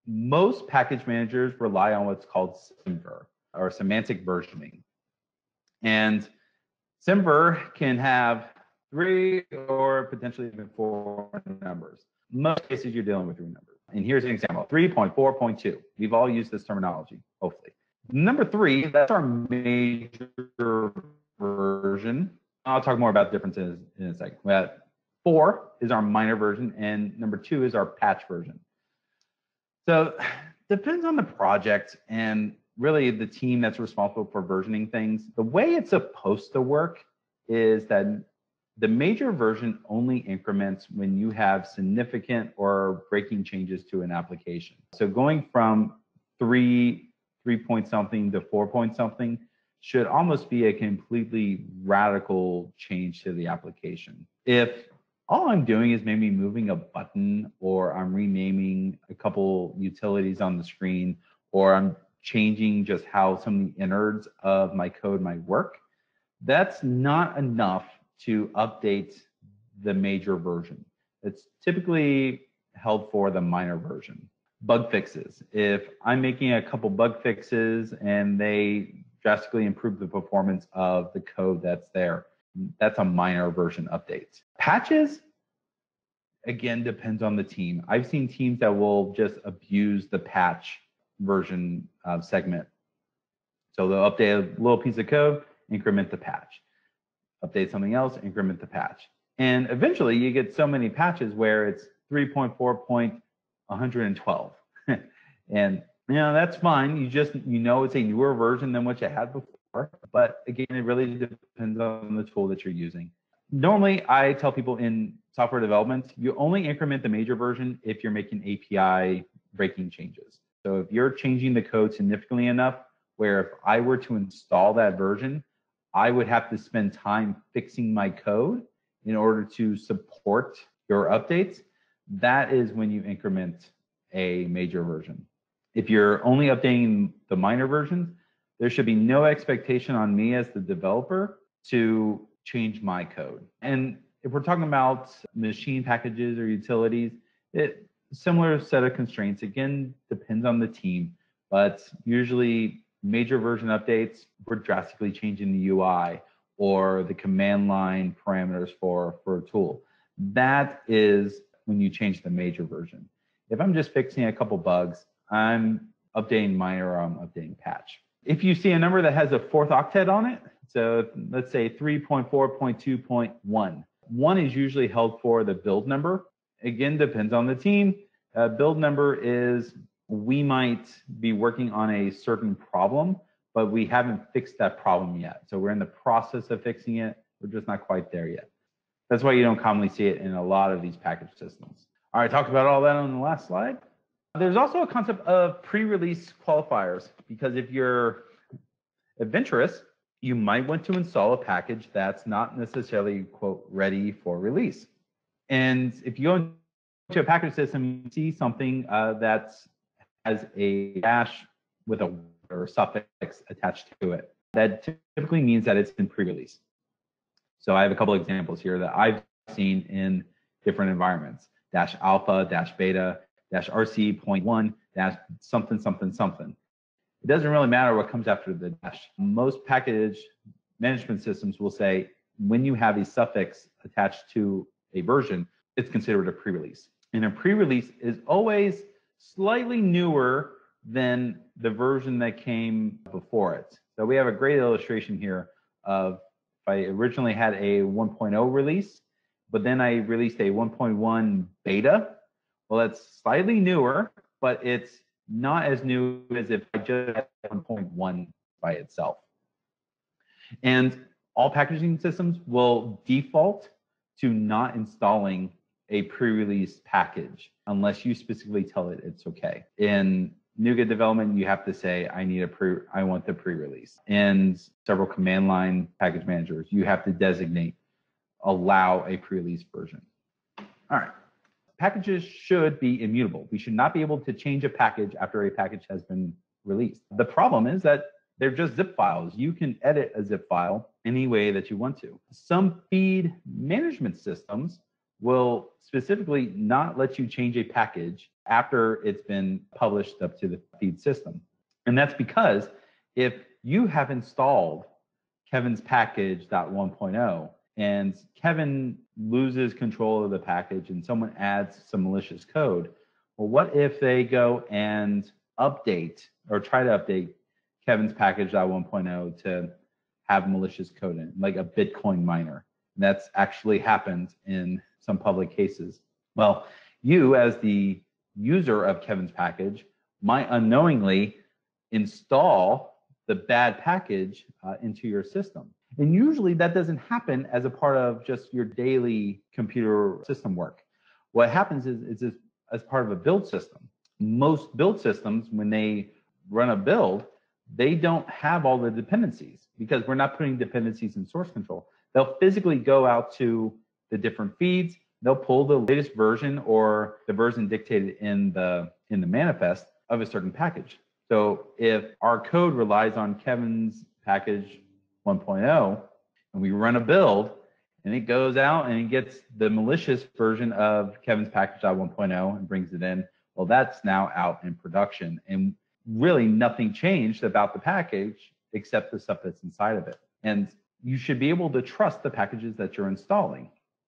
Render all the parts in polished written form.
Most package managers rely on what's called SemVer, or semantic versioning. And SemVer can have 3 or potentially even 4 numbers. In most cases, you're dealing with 3 numbers. And here's an example, 3.4.2. We've all used this terminology, hopefully. Number 3, that's our major version. I'll talk more about differences in a second. But 4 is our minor version, and number 2 is our patch version. So depends on the project and really the team that's responsible for versioning things. The way it's supposed to work is that the major version only increments when you have significant or breaking changes to an application. So going from 3 point something to 4 point something should almost be a completely radical change to the application. If all I'm doing is maybe moving a button, or I'm renaming a couple utilities on the screen, or I'm changing just how some of the innards of my code might work, that's not enough to update the major version. It's typically held for the minor version. Bug fixes. If I'm making a couple bug fixes and they drastically improve the performance of the code that's there, that's a minor version update. Patches, again, depends on the team. I've seen teams that will just abuse the patch version segment. So they'll update a little piece of code, increment the patch. Update something else, increment the patch. And eventually you get so many patches where it's 3.4.112. And that's fine. You know it's a newer version than what you had before. But again, it really depends on the tool that you're using. Normally, I tell people in software development, you only increment the major version if you're making API breaking changes. So if you're changing the code significantly enough where if I were to install that version, I would have to spend time fixing my code in order to support your updates, that is when you increment a major version. If you're only updating the minor versions, there should be no expectation on me as the developer to change my code. And if we're talking about machine packages or utilities, similar set of constraints. Again, depends on the team, but usually major version updates, we're drastically changing the UI or the command line parameters for a tool. That is when you change the major version. If I'm just fixing a couple bugs, I'm updating minor or I'm updating patch. If you see a number that has a 4th octet on it, so let's say 3.4.2.1, 1 is usually held for the build number. Again, depends on the team. Build number is we might be working on a certain problem, but we haven't fixed that problem yet. So we're in the process of fixing it. We're just not quite there yet. That's why you don't commonly see it in a lot of these package systems. All right, talked about all that on the last slide. There's also a concept of pre-release qualifiers, because if you're adventurous, you might want to install a package that's not necessarily, quote, ready for release. And if you go into a package system, you see something that has a dash with a or suffix attached to it, that typically means that it's in pre-release. So I have a couple examples here that I've seen in different environments: dash alpha, dash beta, dash RC.1, dash something, something, something. It doesn't really matter what comes after the dash. Most package management systems will say when you have a suffix attached to a version, it's considered a pre-release. And a pre-release is always slightly newer than the version that came before it. So we have a great illustration here of if I originally had a 1.0 release, but then I released a 1.1 beta. Well, that's slightly newer, but it's not as new as if I just had 1.1 by itself. And all packaging systems will default to not installing a pre-release package unless you specifically tell it it's okay. In NuGet development, you have to say, I want the pre-release. And several command line package managers, you have to designate, allow a pre-release version. All right. Packages should be immutable. We should not be able to change a package after a package has been released. The problem is that they're just zip files. You can edit a zip file any way that you want to. Some feed management systems will specifically not let you change a package after it's been published up to the feed system. And that's because if you have installed Kevin's package .1.0 and Kevin loses control of the package and someone adds some malicious code, well, what if they go and update or try to update Kevin's package .1.0 to have malicious code in it, like a Bitcoin miner? And that's actually happened in some public cases. Well, you as the user of Kevin's package might unknowingly install the bad package into your system. And usually that doesn't happen as a part of just your daily computer system work. What happens is as part of a build system. Most build systems, when they run a build, they don't have all the dependencies because we're not putting dependencies in source control. They'll physically go out to the different feeds. They'll pull the latest version or the version dictated in the manifest of a certain package. So if our code relies on Kevin's package 1.0 and we run a build and it goes out and it gets the malicious version of Kevin's package 1.0 and brings it in, well, that's now out in production. And really nothing changed about the package except the stuff that's inside of it. And you should be able to trust the packages that you're installing.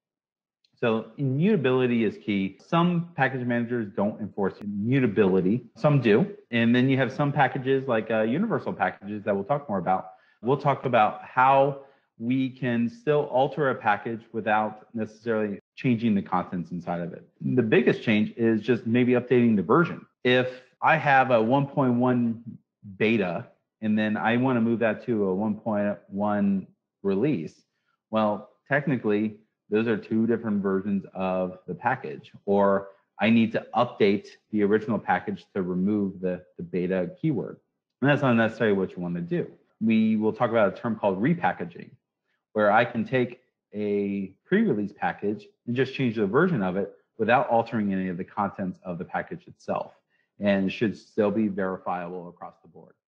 So immutability is key. Some package managers don't enforce immutability. Some do. And then you have some packages like universal packages that we'll talk more about. We'll talk about how we can still alter a package without necessarily changing the contents inside of it. The biggest change is just maybe updating the version. If I have a 1.1 beta and then I want to move that to a 1.1 release, well, technically, those are two different versions of the package, or I need to update the original package to remove the beta keyword. And that's not necessarily what you want to do. We will talk about a term called repackaging, where I can take a pre-release package and just change the version of it without altering any of the contents of the package itself. And it should still be verifiable across the board.